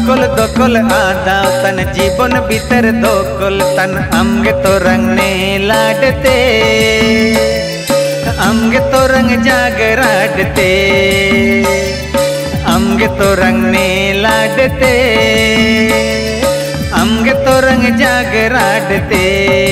दोकल आदा तन जीवन भीतर दोकल तन आमगे तो रंगने लाडते आमगे तो रंग जागराडते आमगे तो रंगने लाडते आमगे तो रंग जागराडते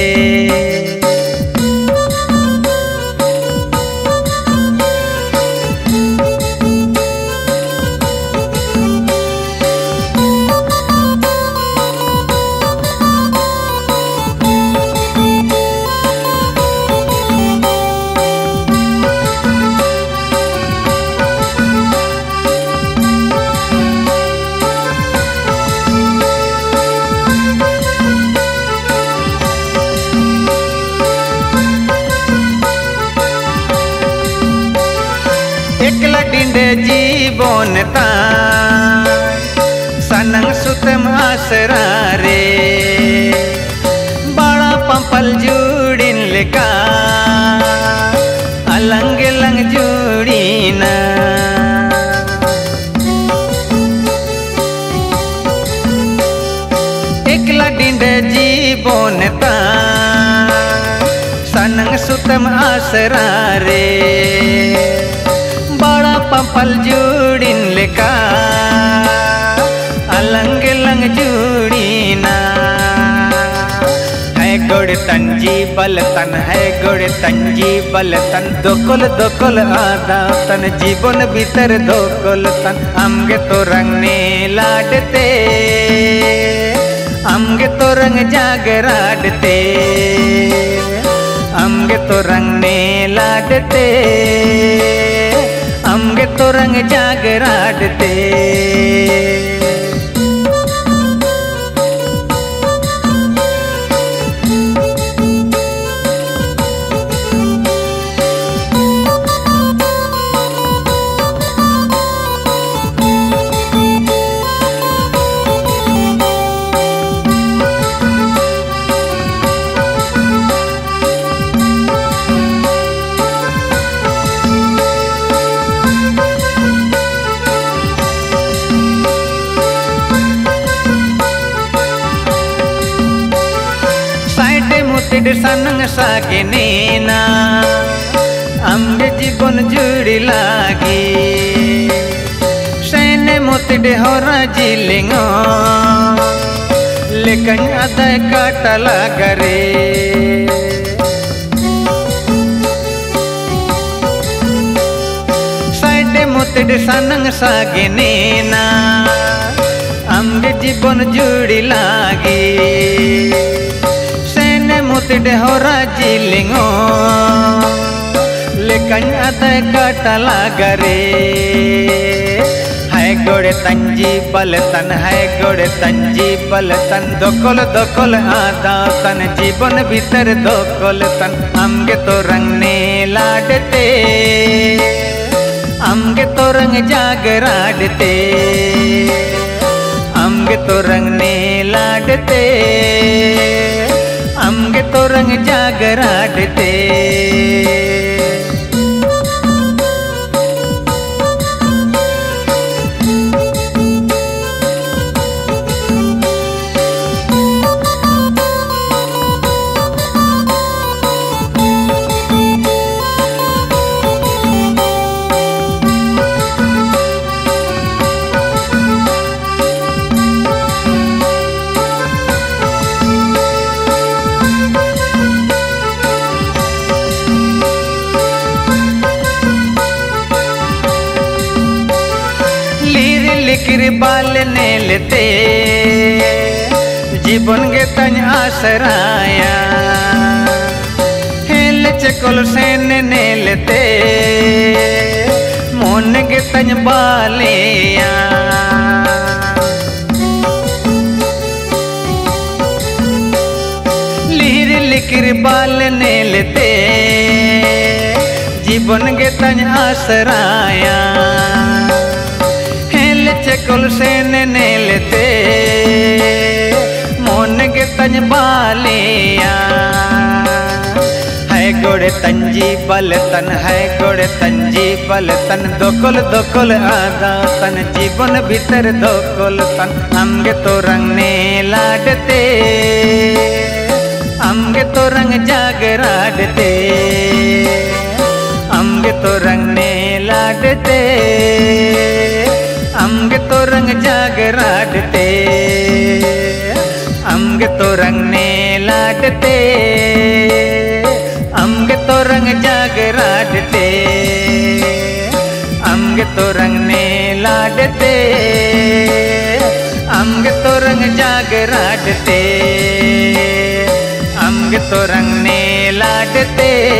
एकला डिंडे जीवन सनंग सुतम आसरा रे बड़ा पंपल जुड़िन लेका अलंग लंग जुड़ीना एकला डिंडे जीवन सनंग सुतम आसरा रे बड़ा पंपल जुड़िन लेका अलंग लंग जुड़ीना है गोड़ तंजी बल तन है गोड़ तंजी बल तन दोकल आदा तन जीवन भीतर दोकल तन आमगे तो रंगने लाडते आमगे तो रंग जागराडते आमगे तो रंगने लाडते आमगे तो रंग जागराडते सनंग सागे नेना आमगे जीवन जुड़ी लागी सैने मोतिडे होरा जिलिंगो लेकिन आधा काटा लागरे साइडे मोतिडे सनंग सागे नेना आमगे जीवन जुड़ी लागी मोतिडे होरा जिलिंगो लेकिन आधा काटा लागरे है गोड़े तंजी बल तन है गोड़े तंजी बल तन दोकल आदा तन जीवन भीतर दोकल तन आमगे तो रंगने लाडते आमगे तो रंग जागराडते आमगे तो रंगने लाडते आमगे तो रंग जागराडते लिकिर बाल ने लेते जीवन गे तन आसराया हेल चकोल सेन ने लेते मोन गे तन बालिया लीर लिकिर बाल ने लेते जीवन गे तन आसराया चकोल सेन ने लेते मोन गे तन बालिया है गोड़े गोड़े तंजी बल तन है गोड़े तंजी बल तन दोकल दोकल आदा तन जीवन भीतर दोकल तन आमगे तो रंगने लाडते आमगे तो रंग जागराडते आमगे तो रंगने लाडते आमगे तो रंग जागराडते आमगे तो रंगने लाडते आमगे तो रंग जागराडते आमगे तो रंगने लाडते आमगे तो रंग जागराडते आमगे तो रंगने लाडते।